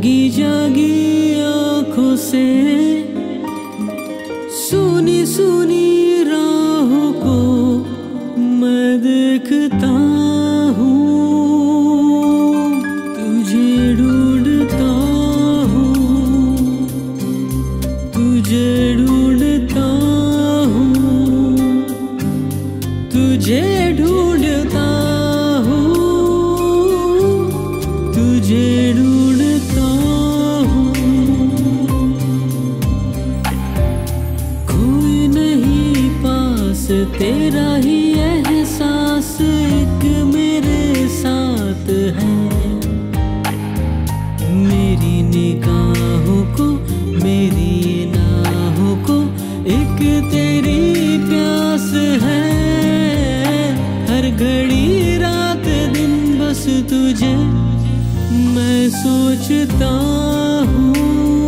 जागी जागी आंखों से सुनी सुनी राहों को मैं देखता हूँ, तुझे ढूंढता हूँ, तुझे ढूंढता हूँ, तुझे ढूंढता हूँ, तुझे ढूंढता हूँ। कोई नहीं पास, तेरा ही एहसास एक मेरे साथ है। मेरी निगाहों को, मेरी नाहों को एक तेरी प्यास है। हर घड़ी रात दिन बस तुझे मैं सोचता हूँ,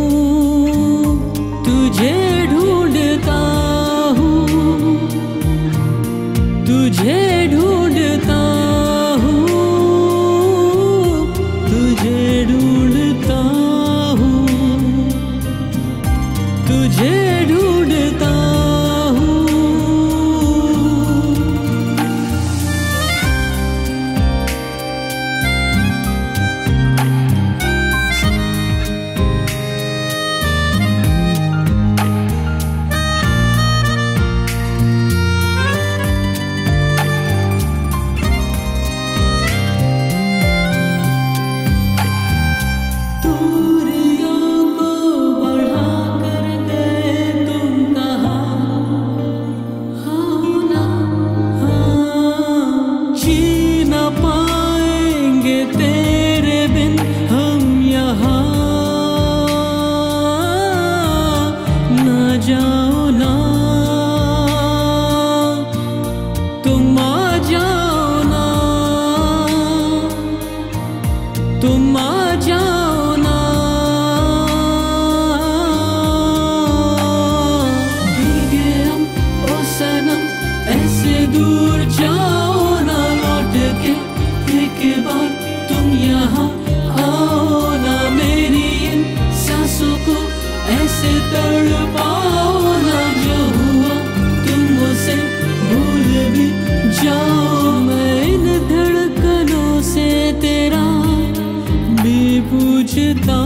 तुझे ढूंढता हूँ, तुझे ढूंढता हूँ, तुझे ढूंढता हूँ, तुझे ढूंढता हूँ। जाओ ना, तुम आ जाओ ना, तुम आ जाओ ना। भीगे हम ओ सनम, ऐसे दूर जाओ ना, लौट के एक बार तुम यहाँ आओ ना। मेरी इन सांसों को ऐसे तड़पाओ ना, जो हुआ तुम उसे भूल भी जाओ। मैं इन धड़कनों से तेरा भी पूछता